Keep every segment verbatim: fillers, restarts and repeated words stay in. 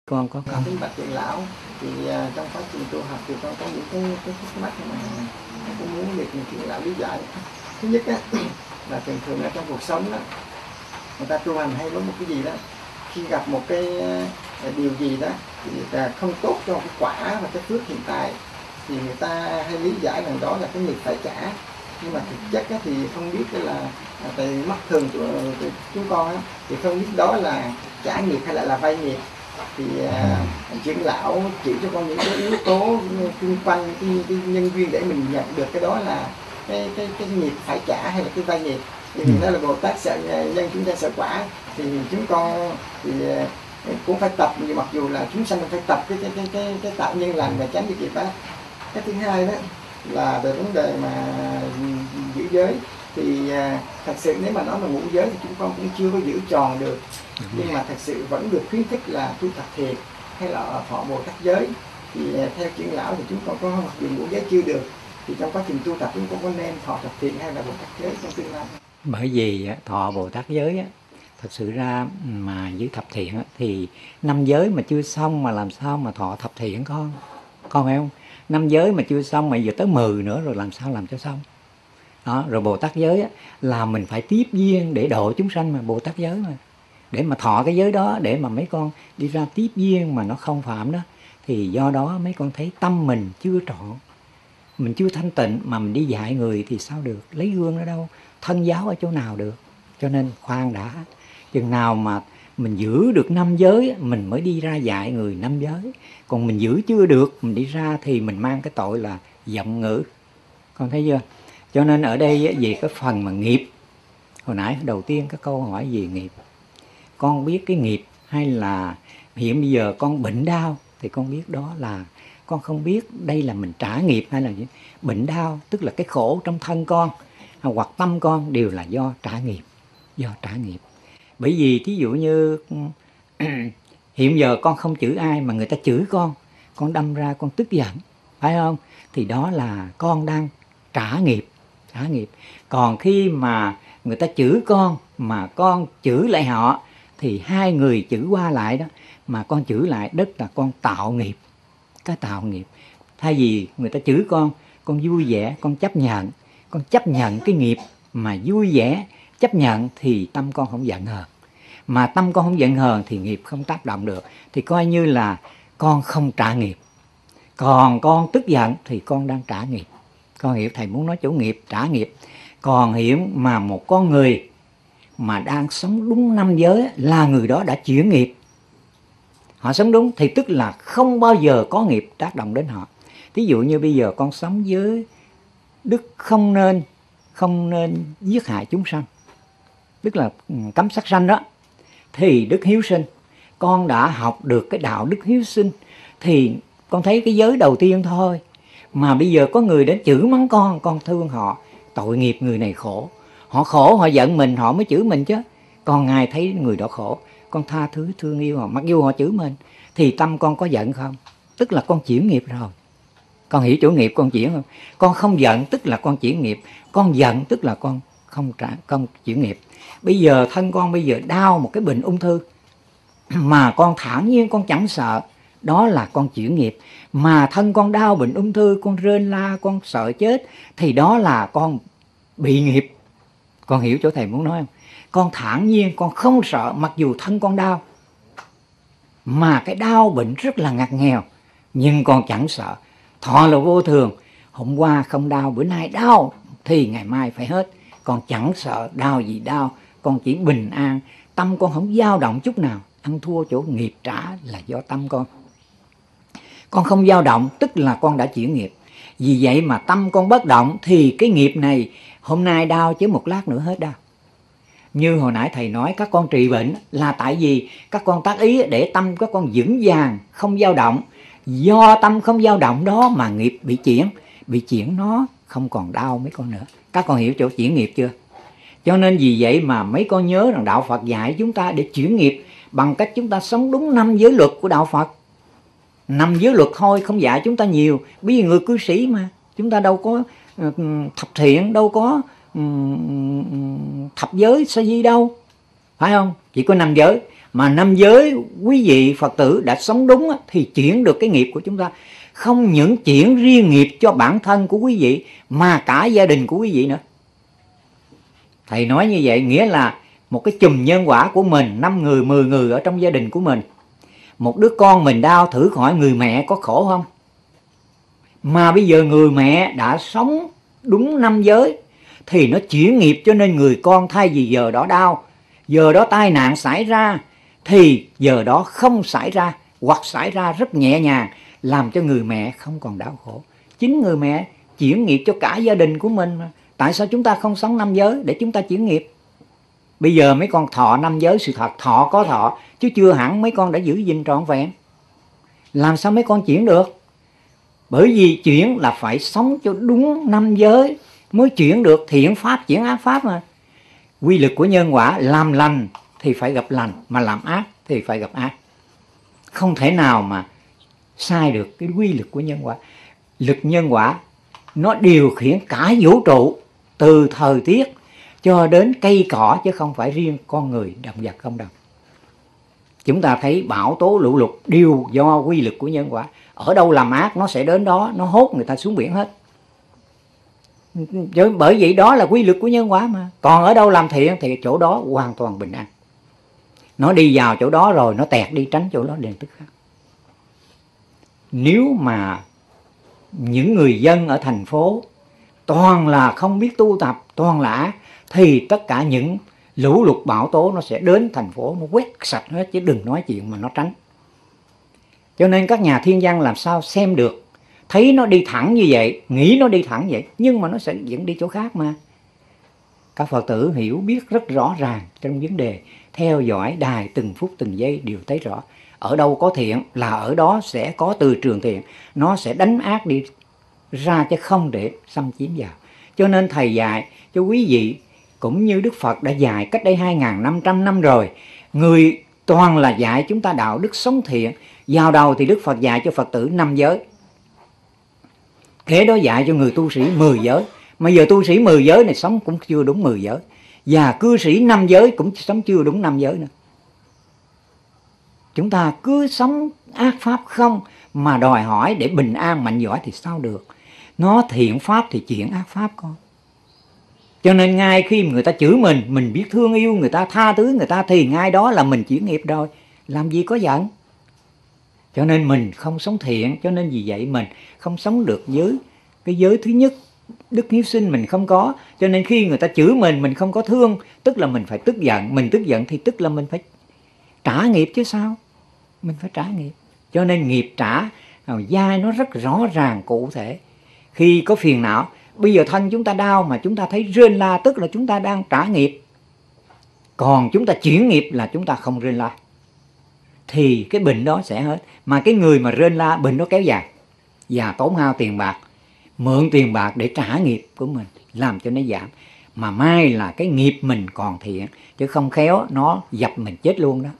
Con có câu. Kính bạch trưởng lão, thì uh, trong quá trình tu học thì con có những cái cái thắc mắc mà con cũng muốn được trưởng lão lý giải. Thứ nhất á, là thường thường ở trong cuộc sống đó, người ta tu hành hay có một cái gì đó, khi gặp một cái uh, điều gì đó thì uh, không tốt cho cái quả và cái phước hiện tại, thì người ta hay lý giải rằng đó là cái nghiệp phải trả. Nhưng mà thực chất á, thì không biết là tại mắt thường của chúng con á, thì không biết đó là trả nghiệp hay là là vay nghiệp. Thì uh, trưởng lão chỉ cho con những cái yếu tố xung quanh cái, cái nhân duyên để mình nhận được cái đó là cái cái cái nghiệp phải trả hay là cái vay nghiệp. Thì mình nói là Bồ Tát sợ nhân, chúng ta sợ quả, thì chúng con thì uh, cũng phải tập, mặc dù là chúng sanh phải tập cái cái cái cái, cái tạo nhân lành và tránh cái nghiệp đó. Cái thứ hai đó là về vấn đề mà giữ giới, thì uh, thật sự nếu mà nói mà ngũ giới thì chúng con cũng chưa có giữ tròn được. Nhưng mà thật sự vẫn được khuyến khích là tu tập thiền hay là thọ Bồ Tát giới. Thì theo trưởng lão thì chúng con có mặc dù ngũ giới chưa được, thì trong quá trình tu tập chúng con có nên thọ tập thiền hay là Bồ Tát giới trong tương lai? Bởi vì thọ Bồ Tát giới á, thật sự ra mà giữ thập thiện á, thì năm giới mà chưa xong mà làm sao mà thọ thập thiện con? Con phải không? Năm giới mà chưa xong mà giờ tới mười nữa rồi làm sao làm cho xong? Đó, rồi Bồ Tát giới á, là mình phải tiếp duyên để độ chúng sanh mà, Bồ Tát giới mà. Để mà thọ cái giới đó, để mà mấy con đi ra tiếp duyên mà nó không phạm đó, thì do đó mấy con thấy tâm mình chưa trọn, mình chưa thanh tịnh, mà mình đi dạy người thì sao được, lấy gương ở đâu, thân giáo ở chỗ nào được. Cho nên khoan đã, chừng nào mà mình giữ được năm giới mình mới đi ra dạy người năm giới. Còn mình giữ chưa được, mình đi ra thì mình mang cái tội là giọng ngữ. Con thấy chưa? Cho nên ở đây về cái phần mà nghiệp, hồi nãy đầu tiên cái câu hỏi về nghiệp, con biết cái nghiệp hay là hiện bây giờ con bệnh đau thì con biết đó là con không biết đây là mình trả nghiệp hay là gì. Bệnh đau tức là cái khổ trong thân con hoặc tâm con đều là do trả nghiệp, do trả nghiệp. Bởi vì thí dụ như hiện giờ con không chửi ai mà người ta chửi con, con đâm ra con tức giận, phải không? Thì đó là con đang trả nghiệp, trả nghiệp. Còn khi mà người ta chửi con mà con chửi lại họ, thì hai người chửi qua lại đó, mà con chửi lại đất là con tạo nghiệp, cái tạo nghiệp. Thay vì người ta chửi con, con vui vẻ, con chấp nhận, con chấp nhận cái nghiệp mà vui vẻ, chấp nhận thì tâm con không giận hờn. Mà tâm con không giận hờn thì nghiệp không tác động được, thì coi như là con không trả nghiệp. Còn con tức giận thì con đang trả nghiệp. Con hiểu thầy muốn nói chỗ nghiệp, trả nghiệp. Còn hiểu mà một con người mà đang sống đúng năm giới là người đó đã chuyển nghiệp. Họ sống đúng thì tức là không bao giờ có nghiệp tác động đến họ. Thí dụ như bây giờ con sống với đức không nên, không nên giết hại chúng sanh, tức là cấm sát sanh đó, thì đức hiếu sinh. Con đã học được cái đạo đức hiếu sinh thì con thấy cái giới đầu tiên thôi. Mà bây giờ có người đến chửi mắng con, con thương họ, tội nghiệp người này khổ. Họ khổ, họ giận mình, họ mới chửi mình chứ. Còn ngài thấy người đó khổ, con tha thứ thương yêu họ, mặc dù họ chửi mình, thì tâm con có giận không? Tức là con chuyển nghiệp rồi. Con hiểu chỗ nghiệp con chuyển không? Con không giận tức là con chuyển nghiệp, con giận tức là con không trả, con chuyển nghiệp. Bây giờ thân con bây giờ đau một cái bệnh ung thư mà con thản nhiên con chẳng sợ, đó là con chuyển nghiệp. Mà thân con đau bệnh ung thư, con rên la, con sợ chết, thì đó là con bị nghiệp. Con hiểu chỗ thầy muốn nói không? Con thản nhiên, con không sợ mặc dù thân con đau, mà cái đau bệnh rất là ngặt nghèo, nhưng con chẳng sợ. Thọ là vô thường, hôm qua không đau, bữa nay đau thì ngày mai phải hết. Con chẳng sợ đau gì đau, con chỉ bình an, tâm con không dao động chút nào. Ăn thua chỗ nghiệp trả là do tâm con. Con không dao động tức là con đã chuyển nghiệp. Vì vậy mà tâm con bất động thì cái nghiệp này hôm nay đau chứ một lát nữa hết đau. Như hồi nãy thầy nói các con trị bệnh là tại vì các con tác ý để tâm các con vững vàng, không dao động. Do tâm không dao động đó mà nghiệp bị chuyển, bị chuyển nó không còn đau mấy con nữa. Các con hiểu chỗ chuyển nghiệp chưa? Cho nên vì vậy mà mấy con nhớ rằng đạo Phật dạy chúng ta để chuyển nghiệp bằng cách chúng ta sống đúng năm giới luật của đạo Phật. Năm giới luật thôi, không dạy chúng ta nhiều. Bởi vì người cư sĩ mà, chúng ta đâu có uh, thập thiện, đâu có uh, thập giới sa di đâu, phải không? Chỉ có năm giới. Mà năm giới quý vị Phật tử đã sống đúng thì chuyển được cái nghiệp của chúng ta. Không những chuyển riêng nghiệp cho bản thân của quý vị mà cả gia đình của quý vị nữa. Thầy nói như vậy nghĩa là một cái chùm nhân quả của mình, năm người, mười người ở trong gia đình của mình. Một đứa con mình đau, thử hỏi người mẹ có khổ không? Mà bây giờ người mẹ đã sống đúng năm giới thì nó chuyển nghiệp, cho nên người con thay vì giờ đó đau, giờ đó tai nạn xảy ra thì giờ đó không xảy ra, hoặc xảy ra rất nhẹ nhàng, làm cho người mẹ không còn đau khổ. Chính người mẹ chuyển nghiệp cho cả gia đình của mình mà. Tại sao chúng ta không sống năm giới để chúng ta chuyển nghiệp? Bây giờ mấy con thọ năm giới, sự thật thọ có thọ, chứ chưa hẳn mấy con đã giữ gìn trọn vẹn. Làm sao mấy con chuyển được? Bởi vì chuyển là phải sống cho đúng năm giới mới chuyển được. Thiện pháp chuyển ác pháp mà. Quy luật của nhân quả, làm lành thì phải gặp lành, mà làm ác thì phải gặp ác. Không thể nào mà sai được cái quy luật của nhân quả. Lực nhân quả nó điều khiển cả vũ trụ, từ thời tiết cho đến cây cỏ, chứ không phải riêng con người, động vật, không đâu. Chúng ta thấy bão tố lũ lụt đều do quy luật của nhân quả. Ở đâu làm ác nó sẽ đến đó, nó hốt người ta xuống biển hết. Bởi vậy đó là quy luật của nhân quả mà. Còn ở đâu làm thiện thì chỗ đó hoàn toàn bình an. Nó đi vào chỗ đó rồi nó tẹt đi tránh chỗ đó liền tức khắc. Nếu mà những người dân ở thành phố toàn là không biết tu tập, toàn là ác, thì tất cả những lũ lụt bão tố nó sẽ đến thành phố, nó quét sạch hết, chứ đừng nói chuyện mà nó tránh. Cho nên các nhà thiên văn làm sao xem được, thấy nó đi thẳng như vậy, nghĩ nó đi thẳng vậy, nhưng mà nó sẽ dẫn đi chỗ khác mà. Các Phật tử hiểu biết rất rõ ràng trong vấn đề theo dõi đài từng phút từng giây đều thấy rõ. Ở đâu có thiện là ở đó sẽ có từ trường thiện, nó sẽ đánh ác đi ra chứ không để xâm chiếm vào. Cho nên Thầy dạy cho quý vị cũng như Đức Phật đã dạy cách đây hai nghìn năm trăm năm rồi. Người toàn là dạy chúng ta đạo đức sống thiện. Vào đầu thì Đức Phật dạy cho Phật tử năm giới, kế đó dạy cho người tu sĩ mười giới. Mà giờ tu sĩ mười giới này sống cũng chưa đúng mười giới, và cư sĩ năm giới cũng sống chưa đúng năm giới nữa. Chúng ta cứ sống ác pháp không mà đòi hỏi để bình an mạnh giỏi thì sao được. Nó thiện pháp thì chuyển ác pháp con. Cho nên ngay khi người ta chửi mình, mình biết thương yêu người ta, tha thứ người ta, thì ngay đó là mình chuyển nghiệp rồi. Làm gì có giận. Cho nên mình không sống thiện, cho nên vì vậy mình không sống được giới. Cái giới thứ nhất, đức hiếu sinh mình không có. Cho nên khi người ta chửi mình, mình không có thương, tức là mình phải tức giận. Mình tức giận thì tức là mình phải trả nghiệp chứ sao. Mình phải trả nghiệp. Cho nên nghiệp trả giai nó rất rõ ràng cụ thể. Khi có phiền não, bây giờ thân chúng ta đau mà chúng ta thấy rên la, tức là chúng ta đang trả nghiệp. Còn chúng ta chuyển nghiệp là chúng ta không rên la, thì cái bệnh đó sẽ hết. Mà cái người mà rên la, bệnh nó kéo dài và tốn hao tiền bạc, mượn tiền bạc để trả nghiệp của mình, làm cho nó giảm. Mà may là cái nghiệp mình còn thiện, chứ không khéo nó dập mình chết luôn đó.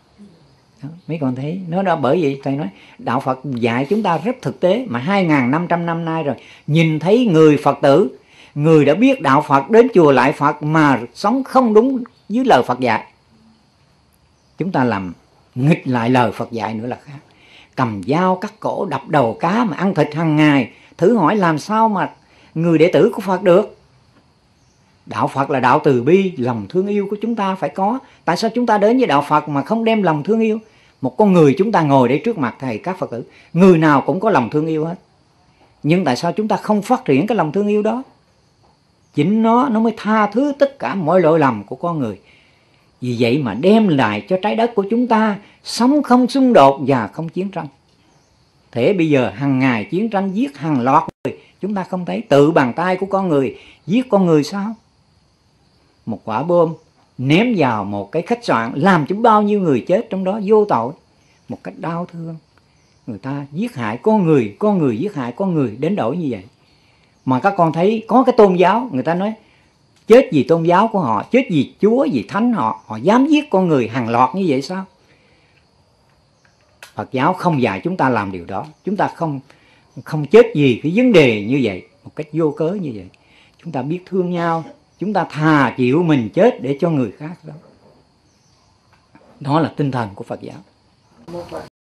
Đó, mấy con thấy nó đó. Bởi vậy Thầy nói đạo Phật dạy chúng ta rất thực tế, mà hai nghìn năm trăm năm nay rồi, nhìn thấy người Phật tử, người đã biết đạo Phật đến chùa lại Phật mà sống không đúng với lời Phật dạy. Chúng ta làm nghịch lại lời Phật dạy nữa là khác. Cầm dao cắt cổ đập đầu cá mà ăn thịt hàng ngày, thử hỏi làm sao mà người đệ tử của Phật được. Đạo Phật là đạo từ bi, lòng thương yêu của chúng ta phải có. Tại sao chúng ta đến với đạo Phật mà không đem lòng thương yêu? Một con người chúng ta ngồi đây trước mặt Thầy, các Phật tử, người nào cũng có lòng thương yêu hết. Nhưng tại sao chúng ta không phát triển cái lòng thương yêu đó? Chính nó, nó mới tha thứ tất cả mọi lỗi lầm của con người. Vì vậy mà đem lại cho trái đất của chúng ta sống không xung đột và không chiến tranh. Thế bây giờ hàng ngày chiến tranh giết hàng loạt người, chúng ta không thấy tự bàn tay của con người giết con người sao? Một quả bom ném vào một cái khách sạn làm cho bao nhiêu người chết trong đó vô tội, một cách đau thương. Người ta giết hại con người, con người giết hại con người đến đổi như vậy. Mà các con thấy có cái tôn giáo, người ta nói chết vì tôn giáo của họ, chết vì Chúa, vì Thánh họ, họ dám giết con người hàng loạt như vậy sao? Phật giáo không dạy chúng ta làm điều đó. Chúng ta không không chết vì cái vấn đề như vậy, một cách vô cớ như vậy. Chúng ta biết thương nhau, chúng ta thà chịu mình chết để cho người khác đó. Đó là tinh thần của Phật giáo. Một